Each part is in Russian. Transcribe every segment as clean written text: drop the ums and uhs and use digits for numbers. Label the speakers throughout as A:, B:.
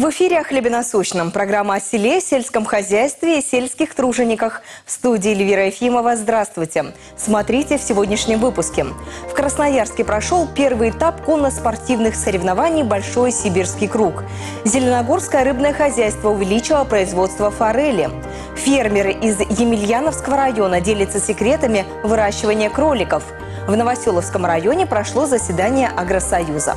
A: В эфире «О хлебе насущном». Программа о селе, сельском хозяйстве и сельских тружениках. В студии Эльвира Ефимова. Здравствуйте. Смотрите в сегодняшнем выпуске. В Красноярске прошел первый этап конно-спортивных соревнований «Большой сибирский круг». Зеленогорское рыбное хозяйство увеличило производство форели. Фермеры из Емельяновского района делятся секретами выращивания кроликов. В Новоселовском районе прошло заседание Агросоюза.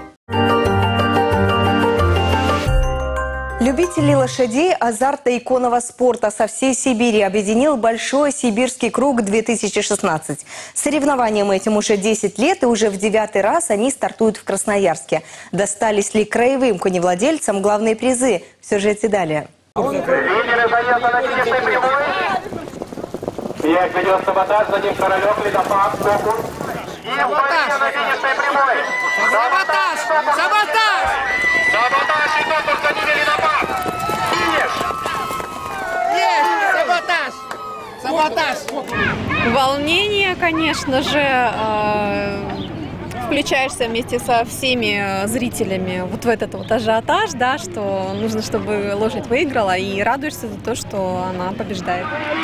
A: Любителей лошадей, азарта и конного спорта со всей Сибири объединил Большой сибирский круг-2016. Соревнованиям этим уже 10 лет, и уже в 9-й раз они стартуют в Красноярске. Достались ли краевым коневладельцам главные призы? В сюжете далее.
B: Лидеры заезда на финишной прямой. Вверх ведет саботаж, за ним Королек, Ледопад, Фокус. И Полина на финишной прямой. Саботаж! Саботаж! Саботаж и Фокус, за ними Ледопад. Финиш!
C: Есть! Саботаж! Саботаж!
D: Волнение, конечно же, включаешься вместе со всеми зрителями вот в этот вот ажиотаж, да, что нужно, чтобы лошадь выиграла, и радуешься за то, что она побеждает.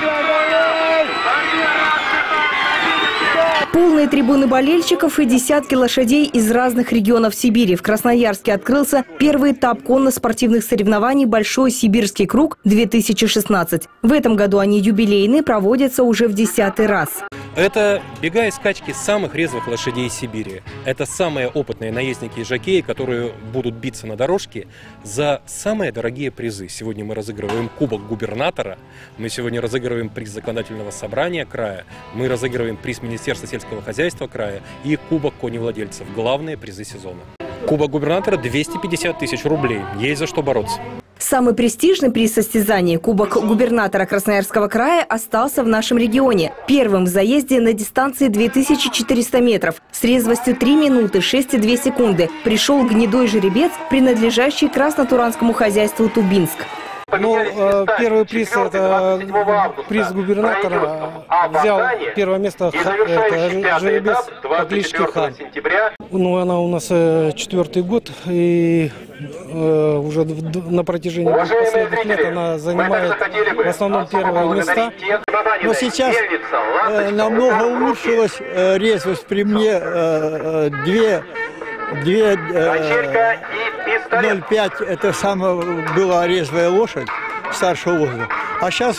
A: Полные трибуны болельщиков и десятки лошадей из разных регионов Сибири. В Красноярске открылся первый этап конно-спортивных соревнований «Большой сибирский круг-2016». В этом году они юбилейные, проводятся уже в 10-й раз.
E: Это бега и скачки самых резвых лошадей Сибири. Это самые опытные наездники и жокеи, которые будут биться на дорожке за самые дорогие призы. Сегодня мы разыгрываем Кубок губернатора, мы сегодня разыгрываем приз законодательного собрания края, мы разыгрываем приз Министерства сельского хозяйства края и Кубок коневладельцев. Главные призы сезона. Кубок губернатора 250 тысяч рублей. Есть за что бороться.
A: Самый престижный приз состязаний – Кубок губернатора Красноярского края остался в нашем регионе. Первым в заезде на дистанции 2400 метров с резвостью 3 минуты 6,2 секунды пришел гнедой жеребец, принадлежащий краснотуранскому хозяйству Тубинск.
F: Ну, первый приз – это приз губернатора. Взял первое место это жеребец по кличке Хан. Ну, она у нас 4-й год, и уже на протяжении последних лет она занимает в основном первые места.
G: Но сейчас намного улучшилась резвость при мне 0,5 это самая была резвая лошадь старшего возраста. А сейчас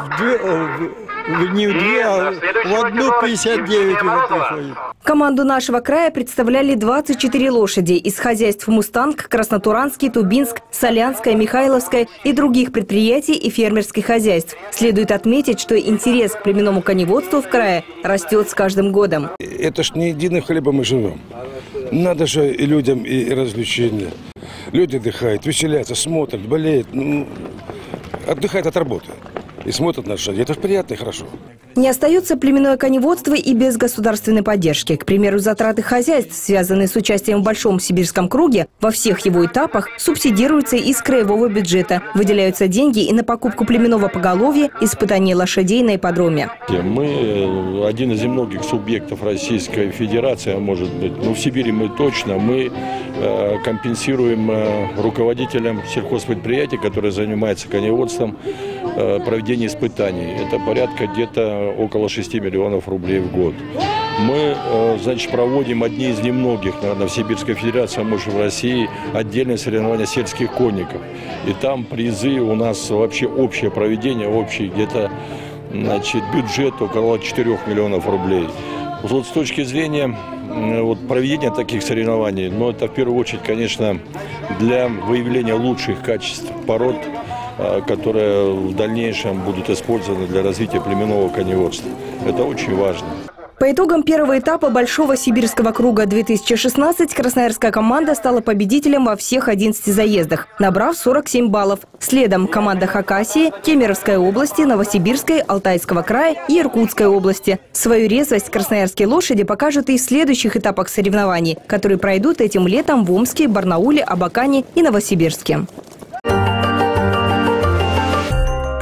G: не в 2, а в 1,59 уже приходит.
A: Команду нашего края представляли 24 лошади из хозяйств «Мустанг», «Краснотуранский», «Тубинск», «Солянское», «Михайловское» и других предприятий и фермерских хозяйств. Следует отметить, что интерес к племенному коневодству в крае растет с каждым годом.
H: Это ж не единым хлебом мы живем. Надо же и людям и развлечения. Люди отдыхают, веселятся, смотрят, болеют, отдыхают от работы. И смотрят на лошадей. Это приятно и хорошо.
A: Не остается племенное коневодство и без государственной поддержки. К примеру, затраты хозяйств, связанные с участием в Большом сибирском круге, во всех его этапах субсидируются из краевого бюджета. Выделяются деньги и на покупку племенного поголовья, испытание лошадей на ипподроме.
I: Мы один из немногих субъектов Российской Федерации, а может быть, в Сибири мы точно, мы компенсируем руководителям сельхозпредприятий, которые занимаются коневодством, проведение испытаний. Это порядка где-то около 6 миллионов рублей в год. Мы, значит, проводим одни из немногих, наверное, в Сибирской Федерации, а может в России, отдельные соревнования сельских конников. И там призы у нас вообще общее проведение, общий где-то, значит, бюджет около 4 миллионов рублей. Вот с точки зрения проведения таких соревнований, но это в первую очередь, конечно, для выявления лучших качеств пород, которые в дальнейшем будут использованы для развития племенного коневодства. Это очень важно.
A: По итогам первого этапа Большого сибирского круга-2016 красноярская команда стала победителем во всех 11 заездах, набрав 47 баллов. Следом команда Хакасии, Кемеровской области, Новосибирской, Алтайского края и Иркутской области. Свою резвость красноярские лошади покажут и в следующих этапах соревнований, которые пройдут этим летом в Омске, Барнауле, Абакане и Новосибирске.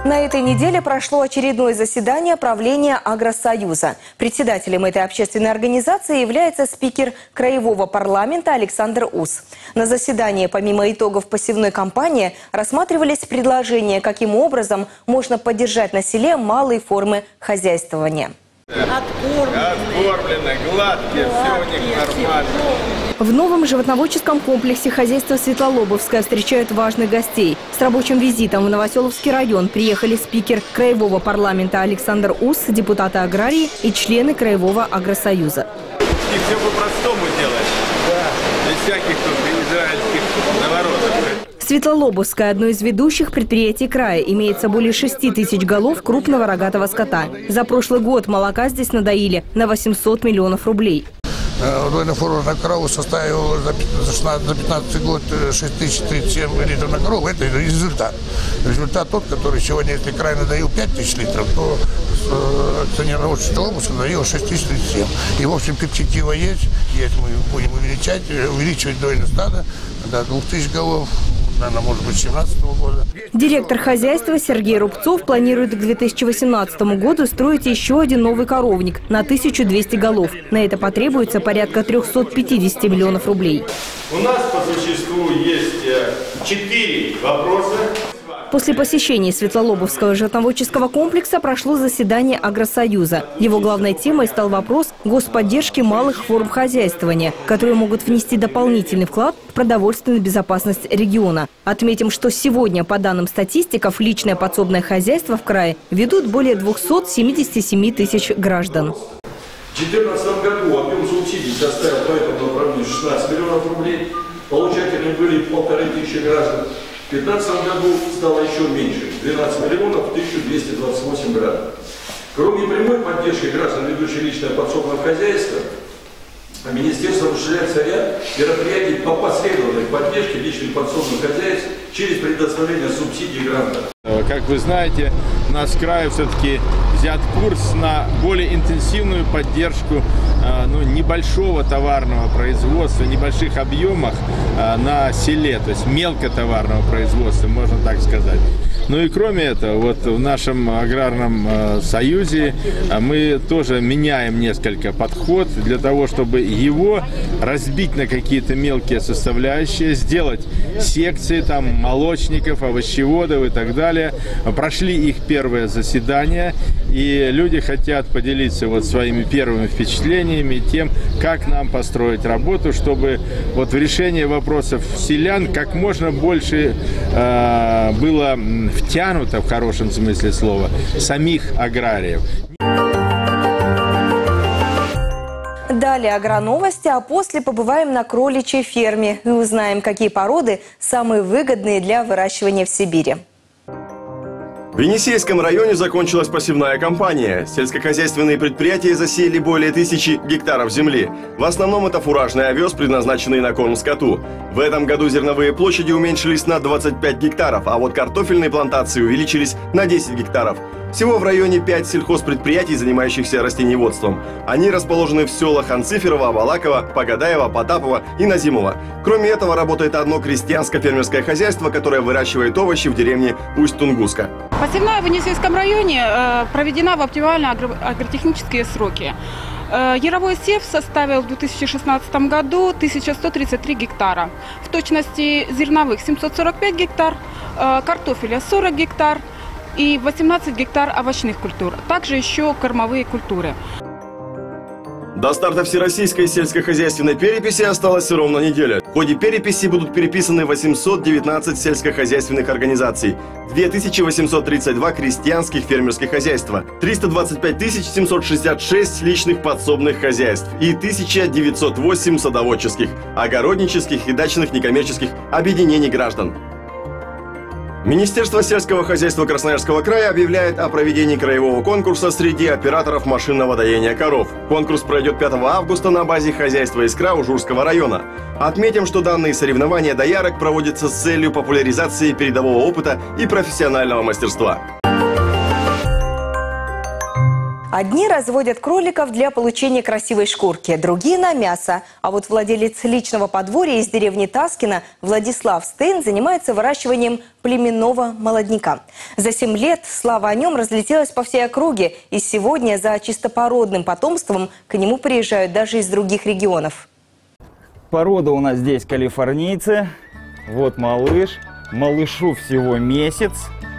A: На этой неделе прошло очередное заседание правления Агросоюза. Председателем этой общественной организации является спикер Краевого парламента Александр Ус. На заседании, помимо итогов посевной кампании, рассматривались предложения, каким образом можно поддержать на селе малые формы хозяйствования.
J: Откормлены, гладкие, все у них нормально.
A: В новом животноводческом комплексе хозяйства Светлолобовское встречают важных гостей. С рабочим визитом в Новоселовский район приехали спикер Краевого парламента Александр Ус, депутаты аграрии и члены Краевого агросоюза.
J: И все по-простому делать, без всяких тут израильских наворотов.
A: Светлолобовское – одно из ведущих предприятий края. Имеется более 6 тысяч голов крупного рогатого скота. За прошлый год молока здесь надоили на 800 миллионов рублей.
K: Удвоенный фурор на корову составил за 15 год 6037 литров на корову. Это результат. Результат тот, который сегодня, если край надоил 5000 литров, то акционерное общество области надоило 6037. И, в общем, перспектива есть. Мы будем увеличивать дойное стадо до 2000 голов. Наверное, может быть, 2017 года. Директор хозяйства Сергей Рубцов планирует к 2018 году строить еще один новый коровник на 1200 голов. На это потребуется порядка 350 миллионов рублей.
J: У нас по существу есть 4 вопроса.
A: После посещения Светлолобовского животноводческого комплекса прошло заседание Агросоюза. Его главной темой стал вопрос господдержки малых форм хозяйствования, которые могут внести дополнительный вклад в продовольственную безопасность региона. Отметим, что сегодня, по данным статистиков, личное подсобное хозяйство в крае ведут более 277 тысяч граждан.
I: В 2014 году объем субсидий составил по этому направлению 16 миллионов рублей. Получателями были 1500 граждан. В 2015 году стало еще меньше – 12 миллионов 1228 граждан. Кроме прямой поддержки граждан, ведущих личное подсобное хозяйство, Министерство осуществляется ряд мероприятий по последовательной поддержке личных подсобных хозяйств через предоставление субсидий гражданам.
J: Как вы знаете, наш край все-таки взят курс на более интенсивную поддержку небольшого товарного производства, небольших объемах на селе, то есть мелкотоварного производства, можно так сказать. Ну и кроме этого, вот в нашем аграрном союзе мы тоже меняем несколько подход для того, чтобы его разбить на какие-то мелкие составляющие, сделать секции там молочников, овощеводов и так далее. Прошли их первое заседание, и люди хотят поделиться вот своими первыми впечатлениями, тем, как нам построить работу, чтобы вот в решении вопросов селян как можно больше было втянуто, в хорошем смысле слова, самих аграриев.
A: Далее агроновости, а после побываем на кроличьей ферме и узнаем, какие породы самые выгодные для выращивания в Сибири.
L: В Енисейском районе закончилась посевная кампания. Сельскохозяйственные предприятия засеяли более 1000 гектаров земли. В основном это фуражный овес, предназначенный на корм скоту. В этом году зерновые площади уменьшились на 25 гектаров, а вот картофельные плантации увеличились на 10 гектаров. Всего в районе 5 сельхозпредприятий, занимающихся растениеводством. Они расположены в селах Анциферово, Абалаково, Погодаево, Потапова и Назимово. Кроме этого, работает одно крестьянско-фермерское хозяйство, которое выращивает овощи в деревне Усть-Тунгуска.
M: Посевная в Енисейском районе проведена в оптимальные агротехнические сроки. Яровой сев составил в 2016 году 1133 гектара. В точности зерновых 745 гектар, картофеля 40 гектар и 18 гектар овощных культур. Также еще кормовые культуры.
L: До старта всероссийской сельскохозяйственной переписи осталась ровно неделя. В ходе переписи будут переписаны 819 сельскохозяйственных организаций, 2832 крестьянских фермерских хозяйства, 325 766 личных подсобных хозяйств и 1908 садоводческих, огороднических и дачных некоммерческих объединений граждан. Министерство сельского хозяйства Красноярского края объявляет о проведении краевого конкурса среди операторов машинного доения коров. Конкурс пройдет 5 августа на базе хозяйства «Искра» Ужурского района. Отметим, что данные соревнования доярок проводятся с целью популяризации передового опыта и профессионального мастерства.
A: Одни разводят кроликов для получения красивой шкурки, другие на мясо. А вот владелец личного подворья из деревни Таскино Владислав Стейн занимается выращиванием племенного молодняка. За 7 лет слава о нем разлетелась по всей округе, и сегодня за чистопородным потомством к нему приезжают даже из других регионов.
N: Порода у нас здесь калифорнийцы. Вот малыш. Малышу всего месяц.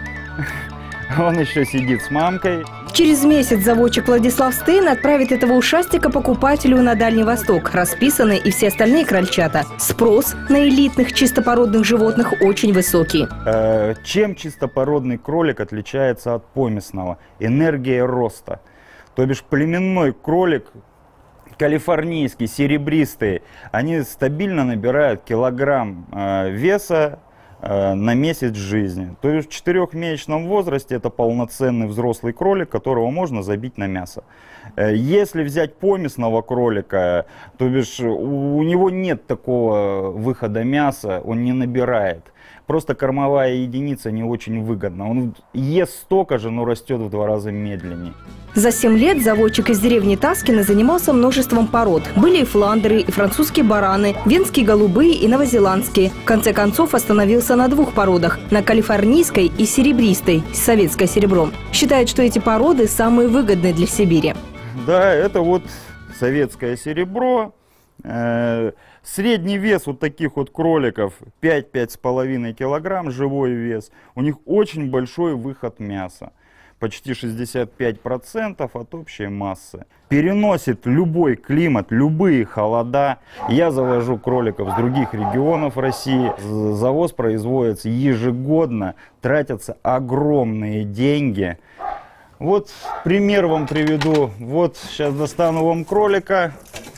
N: Он еще сидит с мамкой.
A: Через месяц заводчик Владислав Стейн отправит этого ушастика покупателю на Дальний Восток. Расписаны и все остальные крольчата. Спрос на элитных чистопородных животных очень высокий.
N: Чем чистопородный кролик отличается от помесного? Энергия роста. То бишь племенной кролик, калифорнийский, серебристый, они стабильно набирают килограмм веса на месяц жизни. То есть в 4-месячном возрасте это полноценный взрослый кролик, которого можно забить на мясо. Если взять помесного кролика, то бишь у него нет такого выхода мяса, он не набирает. Просто кормовая единица не очень выгодна. Он ест столько же, но растет в 2 раза медленнее.
A: За 7 лет заводчик из деревни Таскино занимался множеством пород. Были и фландеры, и французские бараны, венские голубые и новозеландские. В конце концов остановился на 2 породах – на калифорнийской и серебристой, советское серебром. Считает, что эти породы самые выгодные для Сибири.
N: Да, это вот советское серебро. Средний вес вот таких вот кроликов 5-5,5 килограмм, живой вес. У них очень большой выход мяса. Почти 65% от общей массы. Переносит любой климат, любые холода. Я завожу кроликов с других регионов России. Завоз производится ежегодно, тратятся огромные деньги. Вот пример вам приведу. Вот сейчас достану вам кролика.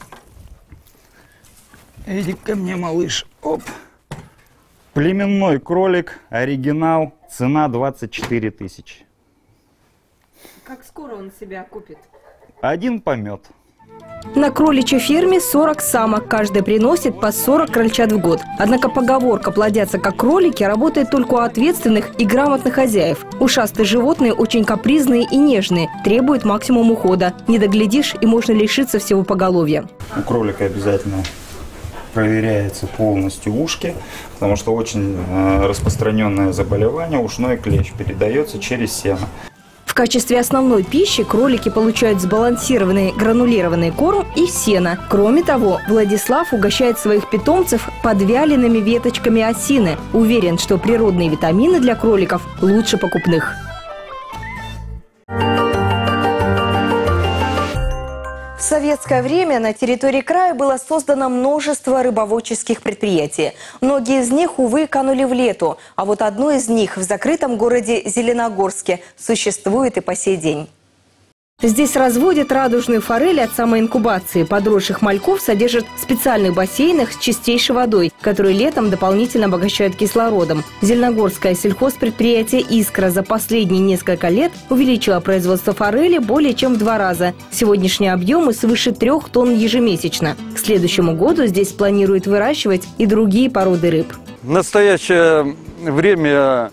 N: Иди ко мне, малыш. Оп. Племенной кролик, оригинал, цена 24 тысячи.
A: Как скоро он себя купит?
N: 1 помет.
A: На кроличьей ферме 40 самок. Каждая приносит по 40 крольчат в год. Однако поговорка «плодятся как кролики» работает только у ответственных и грамотных хозяев. Ушастые животные очень капризные и нежные, требуют максимум ухода. Не доглядишь, и можно лишиться всего поголовья.
N: У кролика обязательно проверяется полностью ушки, потому что очень распространенное заболевание, ушной клещ, передается через сено.
A: В качестве основной пищи кролики получают сбалансированный гранулированный корм и сено. Кроме того, Владислав угощает своих питомцев подвяленными веточками осины. Уверен, что природные витамины для кроликов лучше покупных. В советское время на территории края было создано множество рыбоводческих предприятий. Многие из них, увы, канули в лету. А вот одно из них в закрытом городе Зеленогорске существует и по сей день. Здесь разводят радужную форель от самой инкубации. Подросших мальков содержат в специальных бассейнах с чистейшей водой, которые летом дополнительно обогащают кислородом. Зеленогорское сельхозпредприятие «Искра» за последние несколько лет увеличило производство форели более чем в 2 раза. Сегодняшние объемы свыше 3 тонн ежемесячно. К следующему году здесь планируют выращивать и другие породы рыб.
O: В настоящее время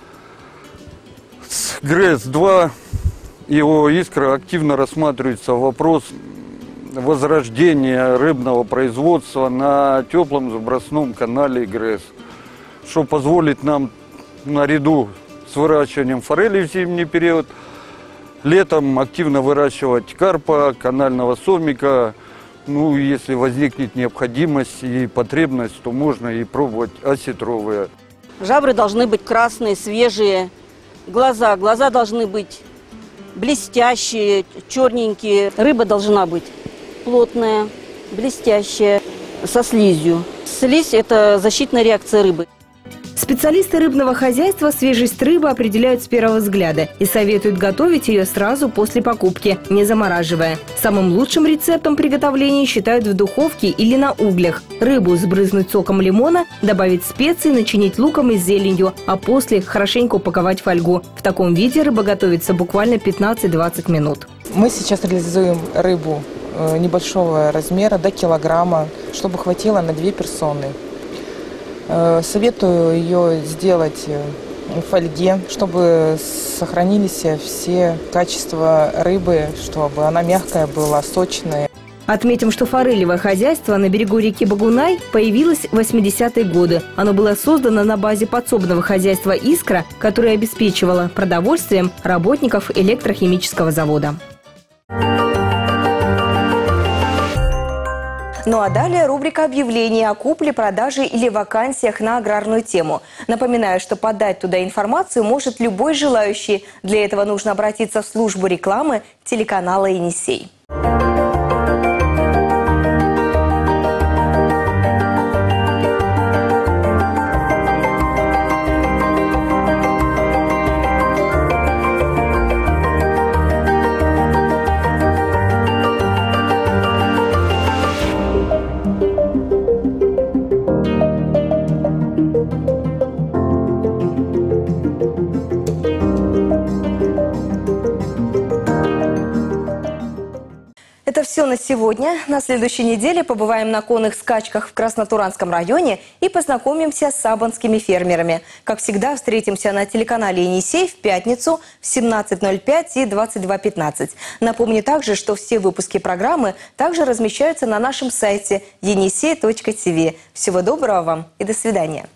O: с ГРЭС-2 его «Искра» активно рассматривается вопрос возрождения рыбного производства на теплом забросном канале ГРЭС, что позволит нам наряду с выращиванием форели в зимний период летом активно выращивать карпа, канального сомика. Ну, если возникнет необходимость и потребность, то можно и пробовать осетровые.
P: Жабры должны быть красные, свежие, глаза должны быть блестящие, черненькие. Рыба должна быть плотная, блестящая, со слизью. Слизь – это защитная реакция рыбы.
A: Специалисты рыбного хозяйства свежесть рыбы определяют с первого взгляда и советуют готовить ее сразу после покупки, не замораживая. Самым лучшим рецептом приготовления считают в духовке или на углях. Рыбу сбрызнуть соком лимона, добавить специи, начинить луком и зеленью, а после хорошенько упаковать в фольгу. В таком виде рыба готовится буквально 15-20 минут.
Q: Мы сейчас реализуем рыбу небольшого размера, до килограмма, чтобы хватило на 2 персоны. Советую ее сделать фольге, чтобы сохранились все качества рыбы, чтобы она мягкая была, сочная.
A: Отметим, что форелевое хозяйство на берегу реки Багунай появилось в 80-е годы. Оно было создано на базе подсобного хозяйства «Искра», которое обеспечивало продовольствием работников электрохимического завода. Ну а далее рубрика объявлений о купле, продаже или вакансиях на аграрную тему. Напоминаю, что подать туда информацию может любой желающий. Для этого нужно обратиться в службу рекламы телеканала «Енисей». Это все на сегодня. На следующей неделе побываем на конных скачках в Краснотуранском районе и познакомимся с сабанскими фермерами. Как всегда, встретимся на телеканале «Енисей» в пятницу в 17:05 и 22:15. Напомню также, что все выпуски программы также размещаются на нашем сайте yenisei.tv. Всего доброго вам и до свидания.